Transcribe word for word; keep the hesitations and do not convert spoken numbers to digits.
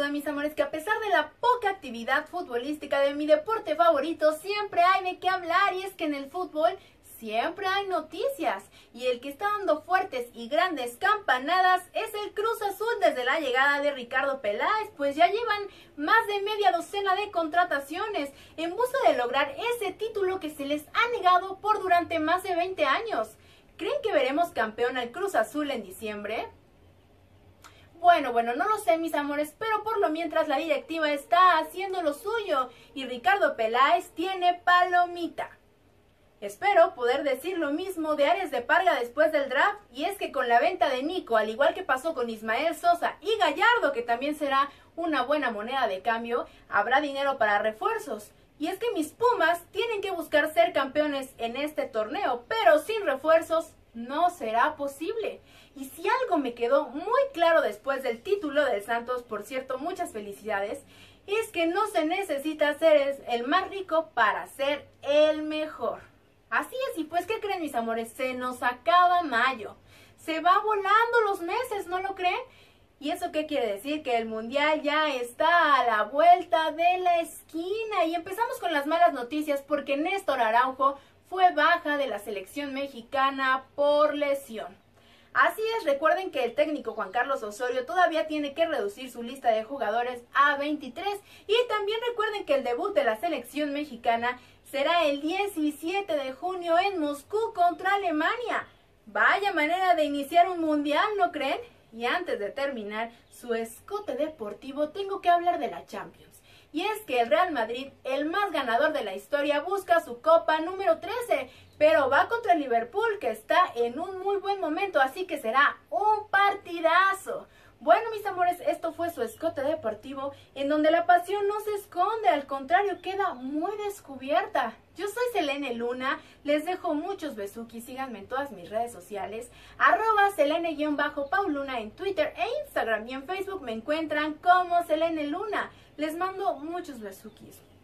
recuerden, mis amores, que a pesar de la poca actividad futbolística de mi deporte favorito, siempre hay de qué hablar, y es que en el fútbol siempre hay noticias, y el que está dando fuertes y grandes campanadas es el Cruz Azul desde la llegada de Ricardo Peláez, pues ya llevan más de media docena de contrataciones en busca de lograr ese título que se les ha negado por durante más de veinte años. ¿Creen que veremos campeón al Cruz Azul en diciembre? Bueno, bueno, no lo sé, mis amores, pero por lo mientras la directiva está haciendo lo suyo y Ricardo Peláez tiene palomita. Espero poder decir lo mismo de Ares de Parga después del draft, y es que con la venta de Nico, al igual que pasó con Ismael Sosa y Gallardo, que también será una buena moneda de cambio, habrá dinero para refuerzos. Y es que mis Pumas tienen que buscar ser campeones en este torneo, pero sin refuerzos no será posible. Y si algo me quedó muy claro después del título del Santos, por cierto, muchas felicidades, es que no se necesita ser el más rico para ser el mejor. Así es, y pues, ¿qué creen, mis amores? Se nos acaba mayo. Se va volando los meses, ¿no lo creen? ¿Y eso qué quiere decir? Que el Mundial ya está a la vuelta de la esquina. Y empezamos con las malas noticias porque Néstor Araujo fue baja de la selección mexicana por lesión. Así es, recuerden que el técnico Juan Carlos Osorio todavía tiene que reducir su lista de jugadores a veintitrés. Y también recuerden que el debut de la selección mexicana será el diecisiete de junio en Moscú contra Alemania. Vaya manera de iniciar un mundial, ¿no creen? Y antes de terminar su escote deportivo, tengo que hablar de la Champions. Y es que el Real Madrid, el más ganador de la historia, busca su copa número trece, pero va contra el Liverpool, que está en un muy buen momento, así que será un partidazo. Bueno, mis amores, esto fue su escote deportivo, en donde la pasión no se esconde, al contrario, queda muy descubierta. Yo soy Selene Luna, les dejo muchos besuquis, síganme en todas mis redes sociales, arroba Selene-Pauluna en Twitter e Instagram, y en Facebook me encuentran como Selene Luna. Les mando muchos besuquis.